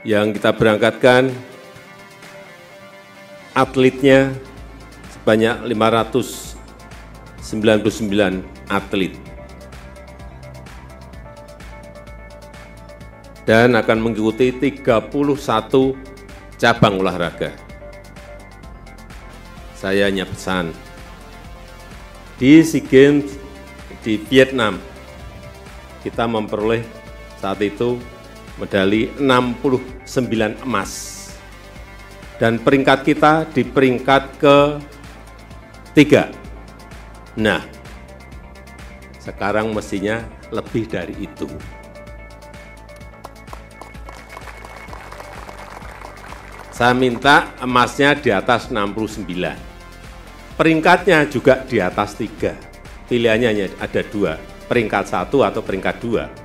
yang kita berangkatkan atletnya sebanyak 599 atlet. Dan akan mengikuti 31 cabang olahraga. Saya hanya pesan, di SEA Games di Vietnam, kita memperoleh saat itu medali 69 emas. Dan peringkat kita di peringkat ke-3. Nah, sekarang mestinya lebih dari itu. Saya minta emasnya di atas 69. Peringkatnya juga di atas 3. Pilihannya hanya ada 2, peringkat 1 atau peringkat 2.